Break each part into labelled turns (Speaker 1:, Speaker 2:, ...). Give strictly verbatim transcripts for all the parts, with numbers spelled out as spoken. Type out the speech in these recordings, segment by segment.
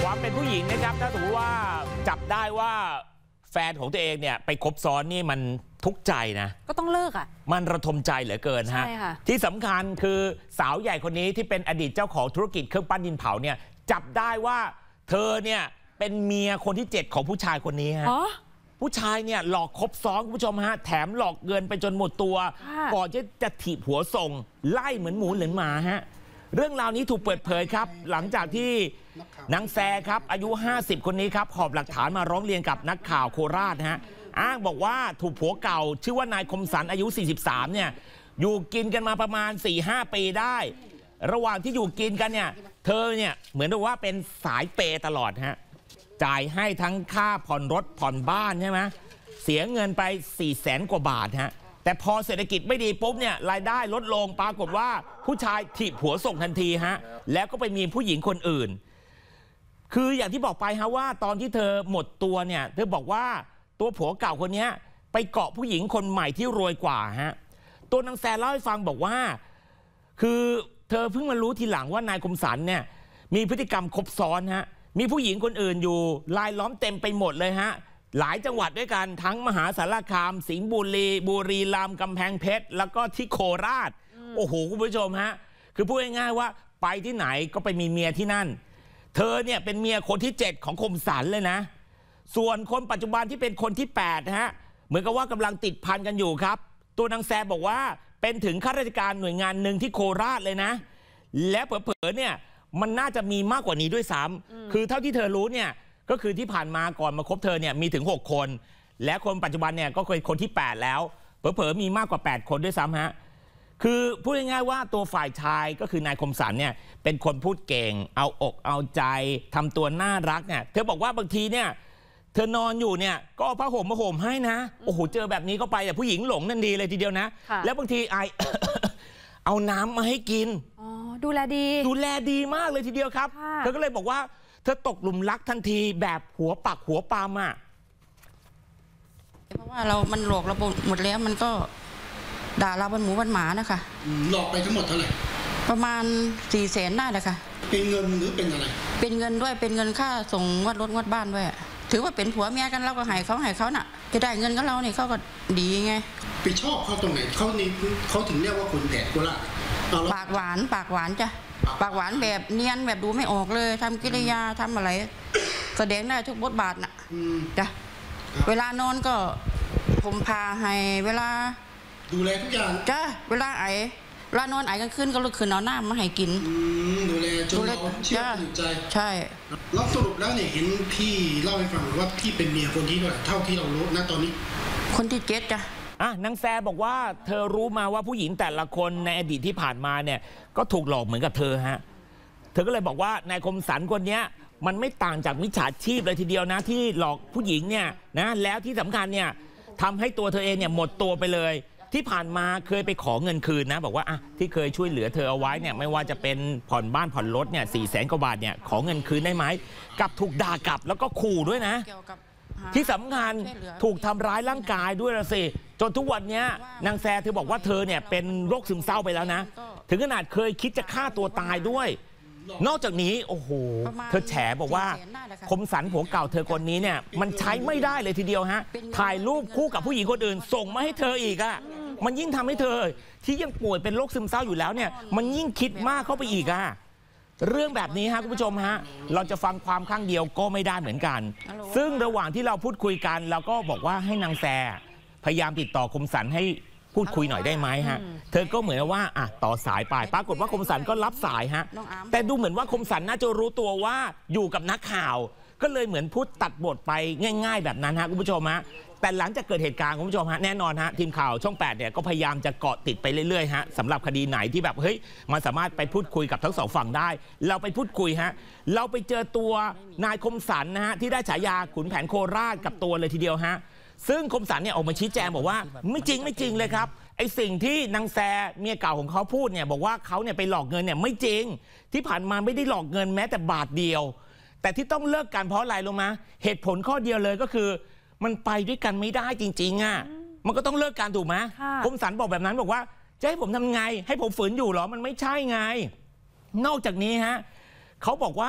Speaker 1: ความเป็นผู้หญิงนะครับถ้าสมมติว่าจับได้ว่าแฟนของตัวเองเนี่ยไปคบซ้อนนี่มันทุกข์ใจนะ
Speaker 2: ก็ต้องเลิกอ่ะ
Speaker 1: มันระทมใจเหลือเกินฮะที่สำคัญคือสาวใหญ่คนนี้ที่เป็นอดีตเจ้าของธุรกิจเครื่องปั้นดินเผาเนี่ยจับได้ว่าเธอเนี่ยเป็นเมียคนที่เจ็ดของผู้ชายคนนี้ฮะผู้ชายเนี่ยหลอกคบซ้อนคุณผู้ชมฮะแถมหลอกเงินไปจนหมดตัวก่อนจะจะถีบหัวส่งไล่เหมือนหมูเหมือนหมาฮะเรื่องราวนี้ถูกเปิดเผยครับหลังจากที่นางแซครับอายุห้าสิบคนนี้ครับหอบหลักฐานมาร้องเรียนกับนักข่าวโคราชฮะอ้างบอกว่าถูกผัวเก่าชื่อว่านายคมสันอายุสี่สิบสามเนี่ยอยู่กินกันมาประมาณ สี่ห้า ปีได้ระหว่างที่อยู่กินกันเนี่ยเธอเนี่ยเหมือนกับว่าเป็นสายเปย์ตลอดฮะจ่ายให้ทั้งค่าผ่อนรถผ่อนบ้านใช่ไหมเสียเงินไปสี่แสนกว่าบาทฮะแต่พอเศรษฐกิจไม่ดีปุ๊บเนี่ยรายได้ลดลงปรากฏว่าผู้ชายถีบผัวส่งทันทีฮะแล้วก็ไปมีผู้หญิงคนอื่นคืออย่างที่บอกไปฮะว่าตอนที่เธอหมดตัวเนี่ยเธอบอกว่าตัวผัวเก่าคนนี้ไปเกาะผู้หญิงคนใหม่ที่รวยกว่าฮะตัวนางแซเล่าให้ฟังบอกว่าคือเธอเพิ่งมารู้ทีหลังว่านายคมสันเนี่ยมีพฤติกรรมคบซ้อนฮะมีผู้หญิงคนอื่นอยู่รายล้อมเต็มไปหมดเลยฮะหลายจังหวัดด้วยกันทั้งมหาสารคามสิงห์บุรีบุรีรัมย์กำแพงเพชรแล้วก็ที่โคราชโอ้โหคุณผู้ชมฮะคือพูดง่ายๆว่าไปที่ไหนก็ไปมีเมียที่นั่นเธอเนี่ยเป็นเมียคนที่เจ็ดของคมสันเลยนะส่วนคนปัจจุบันที่เป็นคนที่แปดฮะเหมือนกับว่ากำลังติดพันกันอยู่ครับตัวนางแซบอกว่าเป็นถึงข้าราชการหน่วยงานหนึ่งที่โคราชเลยนะและเผลอๆเนี่ยมันน่าจะมีมากกว่านี้ด้วยซ้ำคือเท่าที่เธอรู้เนี่ยก็คือที่ผ่านมาก่อนมาคบเธอเนี่ยมีถึงหกคนและคนปัจจุบันเนี่ยก็เคยคนที่แปดแล้วเผลอๆมีมากกว่าแปดคนด้วยซ้ำฮะคือพูดง่ายๆว่าตัวฝ่ายชายก็คือนายคมสันเนี่ยเป็นคนพูดเก่งเอาอกเอาใจทำตัวน่ารักเนี่ยเธอบอกว่าบางทีเนี่ยเธอนอนอยู่เนี่ยก็เอาผ้าห่มมาห่มให้นะโอ้โหเจอแบบนี้เข้าไปแต่ผู้หญิงหลงนั่นดีเลยทีเดียวนะแล้วบางทีไอ เอาน้ำมาให้กิน
Speaker 2: อ๋อดูแลดี
Speaker 1: ดูแลดีมากเลยทีเดียวครับเธอก็เลยบอกว่าเธอตกหลุมรักทันทีแบบหัวปักหัวปามอ่ะ
Speaker 3: เพราะว่าเรามันหลอกเราหมดแล้วมันก็ด่าเราเป็นหมูเป็นหมานะคะ
Speaker 4: หลอกไปทั้งหมดเท่าไหร่
Speaker 3: ประมาณสี่แสนได้เลยค่ะ
Speaker 4: เป็นเงินหรือเป็นอะไร
Speaker 3: เป็นเงินด้วยเป็นเงินค่าส่งงวดรถงวดบ้านด้วยถือว่าเป็นผัวเมียกันเราก็ให้เขาให้เขาน่ะจะได้เงินกับเราเนี่ยเขาก็ดีไง
Speaker 4: ไปชอบเขาตรงไหนเขานี่เขาถึงเรียกว่าคนแผลโคราช
Speaker 3: ปากหวานปากหวานจ้ะปากหวานแบบเนียนแบบดูไม่ออกเลยทำกิริยาทำอะไรแสดงได้ทุกบทบาทน่ะจ้ะเวลานอนก็ผมพาให้เวลา
Speaker 4: ดูแลทุกอย่าง
Speaker 3: จ้ะเวลาไอเวลานอนไอกันขึ้นก็ลุกขึ้นเอาหน้ามาให้กิน
Speaker 4: ดูแลจนเราเชื่อถือใจ
Speaker 3: ใช่
Speaker 4: แล้วสรุปแล้วเนี่ยเห็นพี่เล่าให้ฟังว่าพี่เป็นเมียคนที่เท่าที่เรารู้นะตอนนี้
Speaker 3: คนที่เจ็ดจ้ะ
Speaker 1: อ่ะนางแซบอกว่าเธอรู้มาว่าผู้หญิงแต่ละคนในอดีตที่ผ่านมาเนี่ยก็ถูกหลอกเหมือนกับเธอฮะเธอก็เลยบอกว่านายคมสันคนนี้มันไม่ต่างจากมิจฉาชีพเลยทีเดียวนะที่หลอกผู้หญิงเนี่ยนะแล้วที่สำคัญเนี่ยทำให้ตัวเธอเองเนี่ยหมดตัวไปเลยที่ผ่านมาเคยไปขอเงินคืนนะบอกว่าอ่ะที่เคยช่วยเหลือเธอเอาไว้เนี่ยไม่ว่าจะเป็นผ่อนบ้านผ่อนรถเนี่ยสี่แสนกว่าบาทเนี่ยขอเงินคืนได้ไหมกับถูกด่ากลับแล้วก็ขู่ด้วยนะที่สำคัญถูกทำร้ายร่างกายด้วยละสิจนทุกวันนี้นางแซเธอบอกว่าเธอเนี่ยเป็นโรคซึมเศร้าไปแล้วนะถึงขนาดเคยคิดจะฆ่าตัวตายด้วยนอกจากนี้โอ้โหเธอแฉบอกว่าคมสันผัวเก่าเธอคนนี้เนี่ยมันใช้ไม่ได้เลยทีเดียวฮะถ่ายรูปคู่กับผู้หญิงคนอื่นส่งมาให้เธออีกอ่ะมันยิ่งทำให้เธอที่ยังป่วยเป็นโรคซึมเศร้าอยู่แล้วเนี่ยมันยิ่งคิดมากเข้าไปอีกอ่ะเรื่องแบบนี้ฮะคุณผู้ชมฮะเราจะฟังความข้างเดียวก็ไม่ได้เหมือนกันซึ่งระหว่างที่เราพูดคุยกันเราก็บอกว่าให้นางแซพยายามติดต่อคมสันให้พูดคุยหน่อยได้ไหมฮะเธอก็เหมือนว่าอ่ะต่อสายไปปรากฏว่าคมสันก็รับสายฮะแต่ดูเหมือนว่าคมสันน่าจะรู้ตัวว่าอยู่กับนักข่าวก็เลยเหมือนพูดตัดบทไปง่ายๆแบบนั้นฮะคุณผู้ชมฮะแต่หลังจากเกิดเหตุการณ์คุณผู้ชมฮะแน่นอนฮะทีมข่าวช่องแปดเนี่ยก็พยายามจะเกาะติดไปเรื่อยๆฮะสำหรับคดีไหนที่แบบเฮ้ยมันสามารถไปพูดคุยกับทั้งสองฝั่งได้เราไปพูดคุยฮะเราไปเจอตัวนายคมสันนะฮะที่ได้ฉายาขุนแผนโคราชกับตัวเลยทีเดียวฮะซึ่งคมสันเนี่ยออกมาชี้แจงบอกว่าไม่จริงไม่จริงเลยครับไอสิ่งที่นางแซเมียเก่าของเขาพูดเนี่ยบอกว่าเขาเนี่ยไปหลอกเงินเนี่ยไม่จริงที่ผ่านมาไม่ได้หลอกเงินแม้แต่บาทเดียวแต่ที่ต้องเลิกกันเพราะอะไรลงมาเหตุผลข้อเดียวเลยก็คือมันไปด้วยกันไม่ได้จริงๆอ่ะมันก็ต้องเลิกกันถูกไหมคมสันบอกแบบนั้นบอกว่าจะให้ผมทำไงให้ผมฝืนอยู่หรอมันไม่ใช่ไงนอกจากนี้ฮะเขาบอกว่า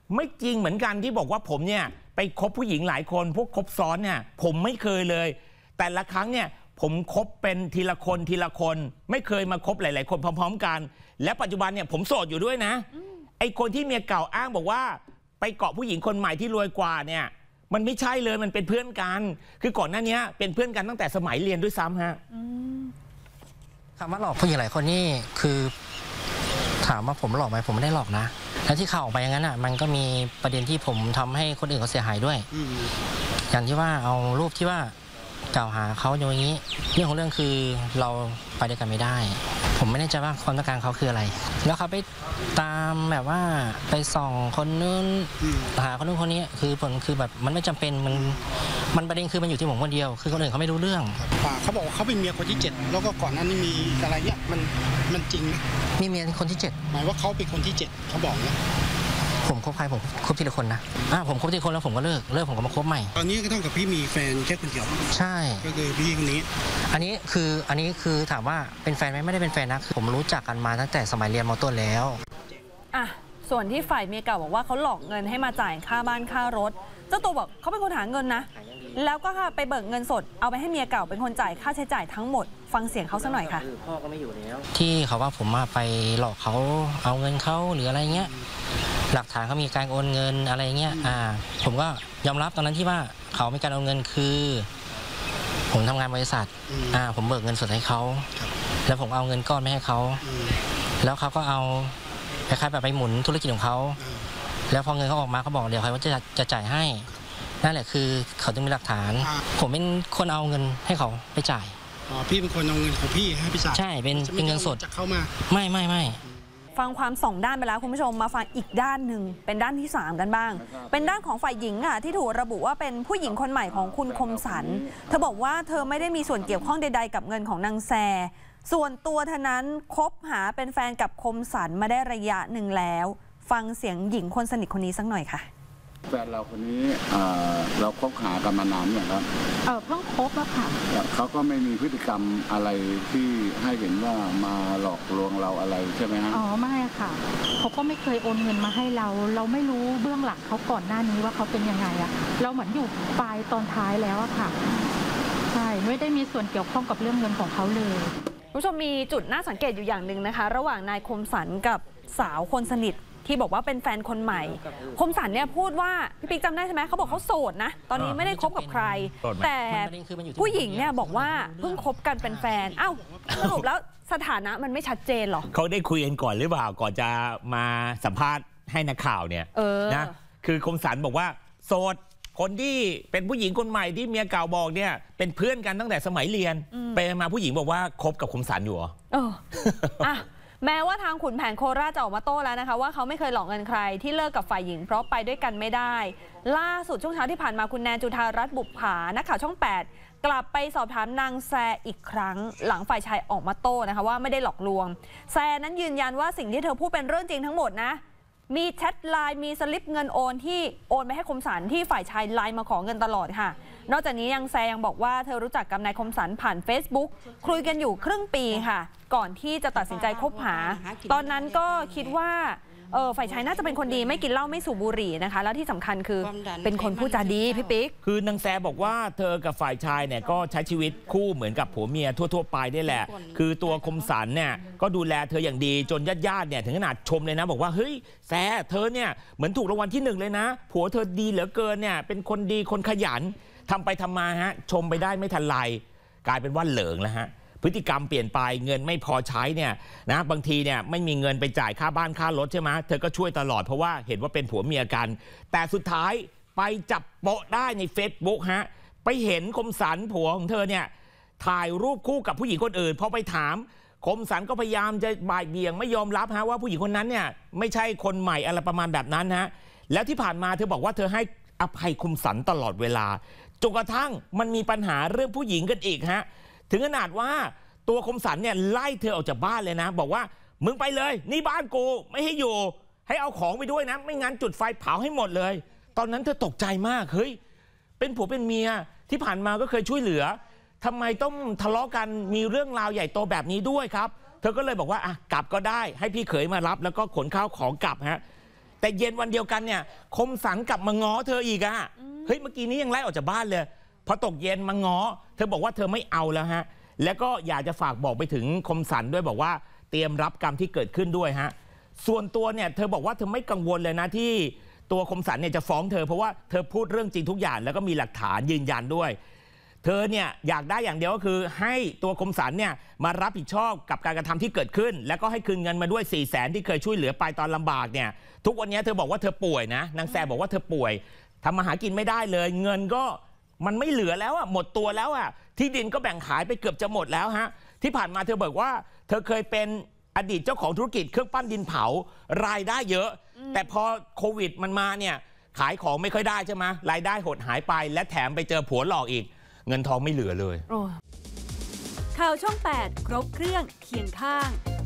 Speaker 1: ไม่จริงเหมือนกันที่บอกว่าผมเนี่ยไปคบผู้หญิงหลายคนพวกคบซ้อนเนี่ยผมไม่เคยเลยแต่ละครั้งเนี่ยผมคบเป็นทีละคนทีละคนไม่เคยมาคบหลายๆคนพร้อมๆกันและปัจจุบันเนี่ยผมโสดอยู่ด้วยนะไอ้คนที่เมียเก่าอ้างบอกว่าไปเกาะผู้หญิงคนใหม่ที่รวยกว่าเนี่ยมันไม่ใช่เลยมันเป็นเพื่อนกันคือก่อนหน้านี้เป็นเพื่อนกันตั้งแต่สมัยเรียนด้วยซ้ำฮะ
Speaker 2: คำว่าหลอกผู้หญิงหลายคนนี่คือถามว่าผมหลอกไหมผมไม่ได้หลอกนะแล้วที่ข่าวออกไปอย่างนั้นอ่ะมันก็มีประเด็นที่ผมทำให้คนอื่นเขาเสียหายด้วยอย่างที่ว่าเอารูปที่ว่ากล่าวหาเขาอย่างนี้เรื่องของเรื่องคือเราไปด้วยกันไม่ได้ผมไม่แน่ใจว่าความต้องการเขาคืออะไรแล้วเขาไปตามแบบว่าไปส่องคนนู้นหาคนนู้นคนนี้คือผลคือแบบมันไม่จำเป็นมันมันประเด็นคือมันอยู่ที่ผมคนเดียวคือคนอื่นเขาไม่รู้เรื่อง
Speaker 4: เขาบอกว่าเขาเป็นเมียคนที่เจ็ดแล้วก็ก่อนหน้านี้มีอะไรเนี่ยมันมันจริงไหม
Speaker 2: มีเมียคนที่เจ็ด
Speaker 4: หมายว่าเขาเป็นคนที่เจ็ดเขาบอกนะ
Speaker 2: ผมคบใครผมคบทีละคนนะอ่าผมคบทีละคนแล้วผมก็เลิกเลิกผมก็มาคบใหม่
Speaker 4: ตอนนี้ก็ต้องกับพี่มีแฟนแค่คนเดียว
Speaker 2: ใช่
Speaker 4: ก็คือพี่คนนี้
Speaker 2: อันนี้คืออันนี้คือถามว่าเป็นแฟนไหมไม่ได้เป็นแฟนนะผมรู้จักกันมาตั้งแต่สมัยเรียนม.ต้นแล้ว
Speaker 5: อ่ะส่วนที่ฝ่ายเมียเก่าบอกว่าเขาหลอกเงินให้มาจ่ายค่าบ้านค่ารถเจ้าตัวบอกเขาเป็นคนหาเงินนะแล้วก็ไปเบิกเงินสดเอาไปให้เมียเก่าเป็นคนจ่ายค่าใช้จ่ายทั้งหมดฟังเสียงเขาสักหน่อยค่ะ
Speaker 2: พ่อก็ไม่อยู่แล้วที่เขาว่าผมมาไปหลอกเขาเอาเงินเขาหรืออะไรเงี้ยหลักฐานเขามีการโอนเงินอะไรเงี้ยอ่าผมก็ยอมรับตอนนั้นที่ว่าเขามีการโอนเงินคือผมทำงานบริษัทอ่าผมเบิกเงินสดให้เขาแล้วผมเอาเงินก้อนไม่ให้เขาแล้วเขาก็เอาคล้ายๆแบบไปหมุนธุรกิจของเขาแล้วพอเงินเขาออกมาเขาบอกเดี๋ยวใครว่าจะจะจ่ายให้นั่นแหละคือเขาต้องมีหลักฐานผมเป็นคนเอาเงินให้เขาไปจ่าย
Speaker 4: อ๋อพี่เป็นคนเอาเงินของพี่ให้พี่จ่าย
Speaker 2: ใช่เป็นเป็นเงินสด
Speaker 4: จากเขามา
Speaker 2: ไม่ไม่ไม่
Speaker 5: ฟังความสองด้านไปแล้วคุณผู้ชมมาฟังอีกด้านหนึ่งเป็นด้านที่สามกันบ้างเป็นด้านของฝ่ายหญิงค่ะที่ถูกระบุว่าเป็นผู้หญิงคนใหม่ของคุณคมสันเธอบอกว่าเธอไม่ได้มีส่วนเกี่ยวข้องใดๆกับเงินของนางแซส่วนตัวเธอนั้นคบหาเป็นแฟนกับคมสันมาได้ระยะหนึ่งแล้วฟังเสียงหญิงคนสนิทคนนี้สักหน่อยค่ะ
Speaker 6: แฟนเราคนนี้เราคบหากันมานานอย่างครับ
Speaker 7: เออเพิ่งคบอะค่ะ
Speaker 6: เขาก็ไม่มีพฤติกรรมอะไรที่ให้เห็นว่ามาหลอกลวงเราอะไรใช่ไหมฮะ
Speaker 7: อ๋อไม่ค่ะเขาก็ไม่เคยโอนเงินมาให้เราเราไม่รู้เบื้องหลังเขาก่อนหน้านี้ว่าเขาเป็นยังไงอะเราเหมือนอยู่ปลายตอนท้ายแล้วอะค่ะใช่ไม่ได้มีส่วนเกี่ยวข้องกับเรื่องเงินของเขาเลย
Speaker 5: ผู้ชมมีจุดน่าสังเกตอยู่อย่างหนึ่งนะคะระหว่างนายคมสันกับสาวคนสนิทที่บอกว่าเป็นแฟนคนใหม่คมสันเนี่ยพูดว่าพี่ปิ๊กจำได้ใช่ไหมเขาบอกเขาโสดนะตอนนี้ไม่ได้คบกับใครแต่ผู้หญิงเนี่ยบอกว่าเพิ่งคบกันเป็นแฟนอ้าวสรุปแล้วสถานะมันไม่ชัดเจนหรอ
Speaker 1: เขาได้คุยกันก่อนหรือเปล่าก่อนจะมาสัมภาษณ์ให้นักข่าวเนี่ยนะคือคมสันบอกว่าโสดคนที่เป็นผู้หญิงคนใหม่ที่เมียเก่าบอกเนี่ยเป็นเพื่อนกันตั้งแต่สมัยเรียนไปมาผู้หญิงบอกว่าคบกับคมสันอยู่เหรอ
Speaker 5: เอออ่ะแม้ว่าทางขุนแผนโคราชจะออกมาโต้แล้วนะคะว่าเขาไม่เคยหลอกเงินใครที่เลิกกับฝ่ายหญิงเพราะไปด้วยกันไม่ได้ล่าสุดช่วงเช้าที่ผ่านมาคุณแนนจุฑารัตน์บุปผานักข่าวช่องแปดกลับไปสอบถามนางแซอีกครั้งหลังฝ่ายชายออกมาโต้นะคะว่าไม่ได้หลอกลวงแซนั้นยืนยันว่าสิ่งที่เธอพูดเป็นเรื่องจริงทั้งหมดนะมีแชทไลน์มีสลิปเงินโอนที่โอนไปให้คมสันที่ฝ่ายชายไลน์มาขอเงินตลอดค่ะนอกจากนี้ยังแซยังบอกว่าเธอรู้จักกับนายคมสันผ่าน Facebook คุยกันอยู่ครึ่งปีค่ะก่อนที่จะตัดสินใจคบหาตอนนั้นก็คิดว่าเออฝ่ายชายน่าจะเป็นคนดีไม่กินเหล้าไม่สูบบุหรี่นะคะแล้วที่สำคัญคือเป็นคนพูดจาดีพี่ปิ๊ก
Speaker 1: คือนางแซบอกว่าเธอกับฝ่ายชายเนี่ยก็ใช้ชีวิตคู่เหมือนกับผัวเมียทั่วๆไปได้แหละคือตัวคมสันเนี่ยก็ดูแลเธออย่างดีจนญาติๆเนี่ยถึงขนาดชมเลยนะบอกว่าเฮ้ยแซเธอเนี่ยเหมือนถูกรางวัลที่หนึ่งเลยนะผัวเธอดีเหลือเกินเนี่ยเป็นคนดีคนขยันทำไปทำมาฮะชมไปได้ไม่ทันไรกลายเป็นว่าเหลิงแล้วฮะพฤติกรรมเปลี่ยนไปเงินไม่พอใช้เนี่ยนะบางทีเนี่ยไม่มีเงินไปจ่ายค่าบ้านค่ารถใช่ไหมเธอก็ช่วยตลอดเพราะว่าเห็นว่าเป็นผัวเมียกันแต่สุดท้ายไปจับโปะได้ใน Facebook ฮะไปเห็นคมสันผัวของเธอเนี่ยถ่ายรูปคู่กับผู้หญิงคนอื่นพอไปถามคมสันก็พยายามจะบ่ายเบี่ยงไม่ยอมรับฮะว่าผู้หญิงคนนั้นเนี่ยไม่ใช่คนใหม่อะไรประมาณแบบนั้นฮะแล้วที่ผ่านมาเธอบอกว่าเธอให้อภัยคมสันตลอดเวลาจนกระทั่งมันมีปัญหาเรื่องผู้หญิงกันอีกฮะถึงขนาดว่าตัวคมสันเนี่ยไล่เธอออกจากบ้านเลยนะบอกว่ามึงไปเลยนี่บ้านกูไม่ให้อยู่ให้เอาของไปด้วยนะไม่งั้นจุดไฟเผาให้หมดเลยตอนนั้นเธอตกใจมากเฮ้ยเป็นผัวเป็นเมียที่ผ่านมาก็เคยช่วยเหลือทำไมต้องทะเลาะกันมีเรื่องราวใหญ่โตแบบนี้ด้วยครับเธอก็เลยบอกว่าอ่ะกลับก็ได้ให้พี่เขยมารับแล้วก็ขนข้าวของกลับฮะแต่เย็นวันเดียวกันเนี่ยคมสันกลับมาง้อเธออีกอะเฮ้ยเมื่อกี้นี้ยังไล่ออกจากบ้านเลยพอตกเย็นมาง้อเธอบอกว่าเธอไม่เอาแล้วฮะแล้วก็อยากจะฝากบอกไปถึงคมสันด้วยบอกว่าเตรียมรับกรรมที่เกิดขึ้นด้วยฮะส่วนตัวเนี่ยเธอบอกว่าเธอไม่กังวลเลยนะที่ตัวคมสันเนี่ยจะฟ้องเธอเพราะว่าเธอพูดเรื่องจริงทุกอย่างแล้วก็มีหลักฐานยืนยันด้วยเธอเนี่ยอยากได้อย่างเดียวก็คือให้ตัวคมสันเนี่ยมารับผิดชอบกับการกระทำที่เกิดขึ้นแล้วก็ให้คืนเงินมาด้วยสี่แสนที่เคยช่วยเหลือไปตอนลำบากเนี่ยทุกวันนี้เธอบอกว่าเธอป่วยนะนางแซมบอกว่าเธอป่วยทำมาหากินไม่ได้เลยเงินก็มันไม่เหลือแล้วอ่ะหมดตัวแล้วอ่ะที่ดินก็แบ่งขายไปเกือบจะหมดแล้วฮะที่ผ่านมาเธอบอกว่าเธอเคยเป็นอดีตเจ้าของธุรกิจเครื่องปั้นดินเผารายได้เยอะแต่พอโควิดมันมาเนี่ยขายของไม่ค่อยได้ใช่ไหมรายได้หดหายไปและแถมไปเจอผัวหลอกอีกเงินทองไม่เหลือเลย
Speaker 5: ข่าวช่องแปดครบเครื่องเคียงข้าง